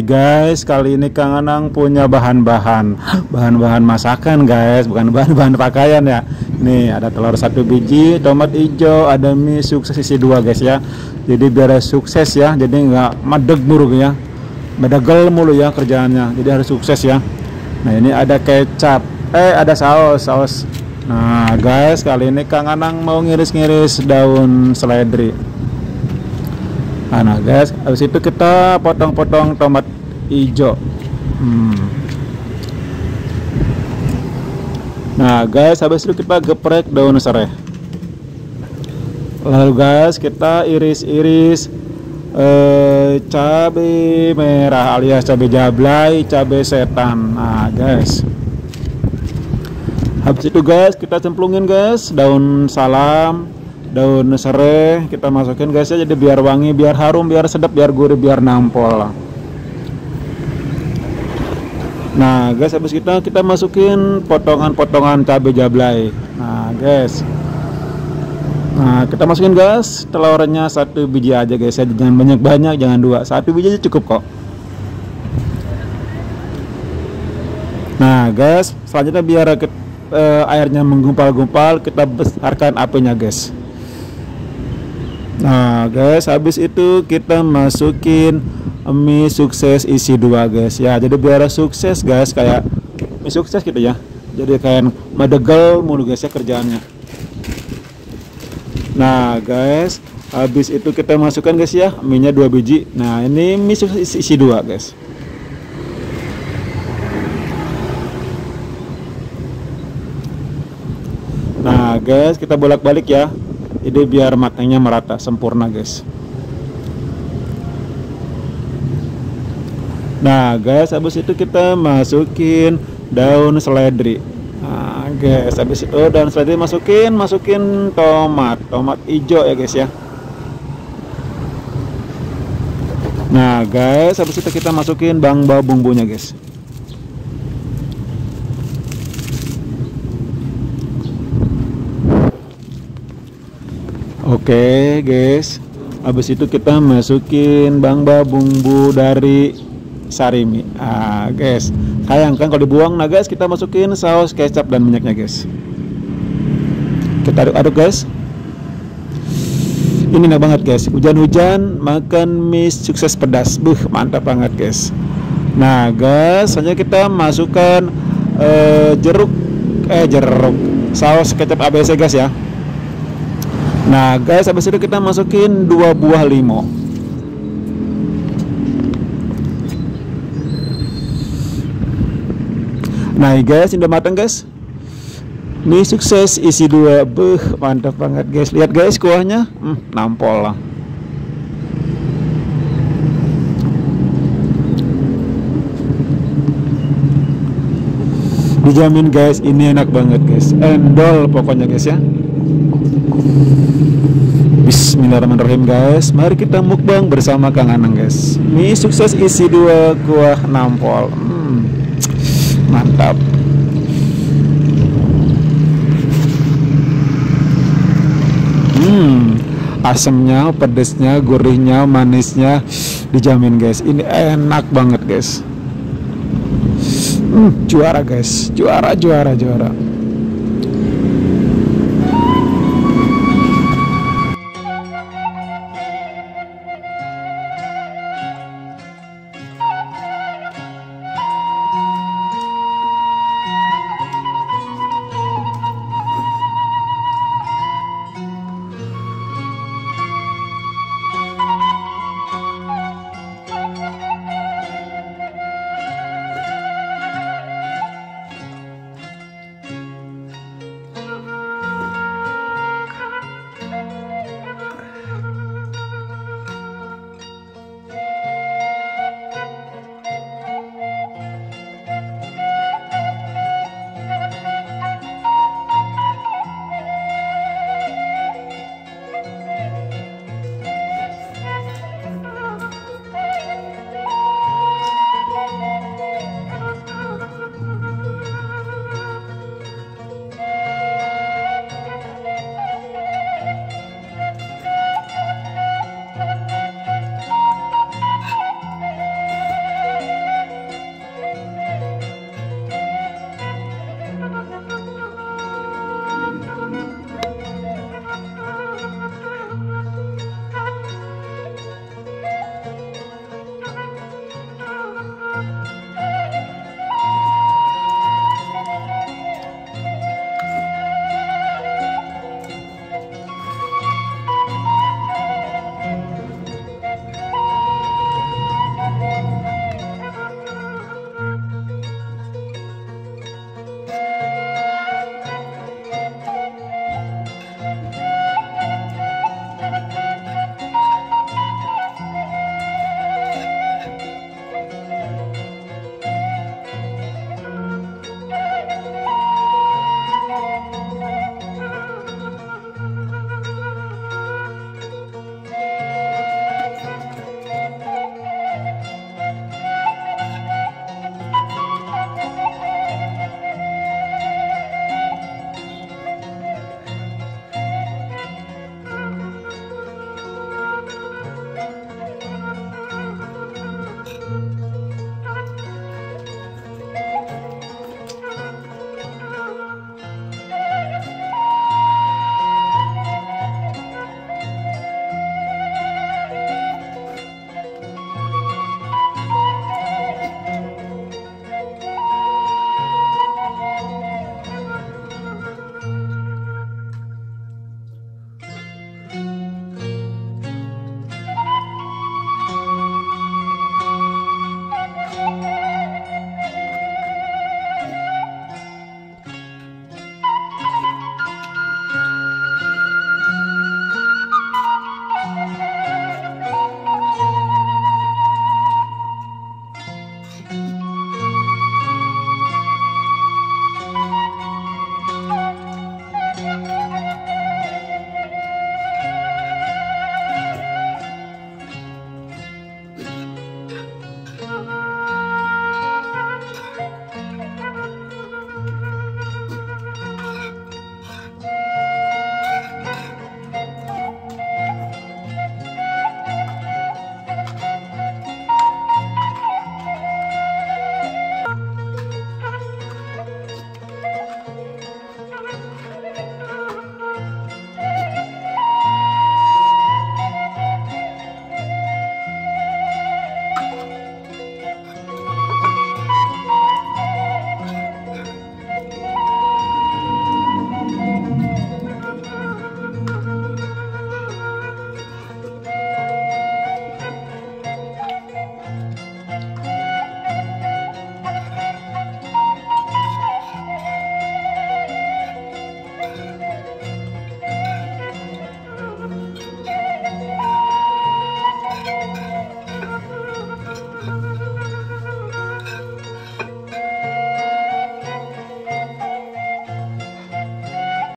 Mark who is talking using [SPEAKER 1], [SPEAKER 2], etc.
[SPEAKER 1] guys, kali ini Kang Anang punya bahan-bahan masakan guys, bukan bahan-bahan pakaian ya. Nih ada telur 1 biji, tomat hijau, ada mie sukses isi 2 guys ya. Jadi biar sukses ya, jadi nggak madeg buruk ya, medegel mulu ya kerjaannya, jadi harus sukses ya. Nah ini ada kecap, ada saus. Nah guys, kali ini Kang Anang mau ngiris-ngiris daun seledri. Nah guys, habis itu kita potong-potong tomat hijau. Nah guys, habis itu kita geprek daun serai. Lalu guys, kita iris-iris cabai merah alias cabai jablay, cabai setan. Nah guys, habis itu guys kita cemplungin guys daun salam, daun serai kita masukin guys ya, jadi biar wangi, biar harum, biar sedap, biar gurih, biar nampol. Nah guys, habis kita masukin potongan-potongan cabai jablay. Nah guys, kita masukin guys telurnya 1 biji aja guys ya, jangan banyak-banyak, jangan 2, 1 biji aja cukup kok. Nah guys, selanjutnya biar airnya menggumpal-gumpal, kita besarkan apinya guys. Nah guys, habis itu kita masukin mie sukses isi 2 guys ya, jadi biar sukses guys, kayak mie sukses gitu ya, jadi kayak medegel mulu guys ya kerjaannya. Nah guys, habis itu kita masukkan guys ya mie nya 2 biji. Nah ini mie sukses isi 2 guys. Nah guys, kita bolak-balik ya, ini biar matangnya merata sempurna guys. Nah guys, habis itu kita masukin daun seledri. Nah guys, habis itu daun seledri masukin tomat hijau ya guys ya. Nah guys, habis itu kita masukin bumbunya guys. Oke guys, habis itu kita masukin bumbu dari sarimi. Ah guys, sayang kan kalau dibuang. Nah guys, kita masukin saus kecap dan minyaknya guys. Kita aduk-aduk guys. Ini enak banget guys, hujan-hujan makan mie sukses pedas, mantap banget guys. Nah guys, selanjutnya kita masukkan jeruk saus kecap ABC guys ya. Nah guys, habis itu kita masukin 2 buah limau. Nah guys, ini udah matang guys, mie sukses isi 2. Mantap banget guys, lihat guys kuahnya, nampol lah. Dijamin guys, ini enak banget guys, endol pokoknya guys ya. Bismillahirrahmanirrahim guys, mari kita mukbang bersama Kang Anang guys. Mie sukses isi 2 kuah nampol, mantap. Asamnya, pedesnya, gurihnya, manisnya dijamin guys, ini enak banget guys. Juara guys, juara.